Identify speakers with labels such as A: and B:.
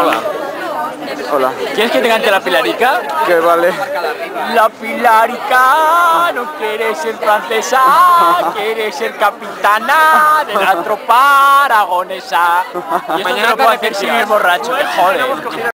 A: Hola.
B: Hola.
A: ¿Quieres que te cante la Pilarica?
B: ¿Qué vale?
A: La Pilarica no quiere ser francesa, quiere ser capitana de la tropa aragonesa. Y esto te lo puedo hacer sin ir borracho, que jode.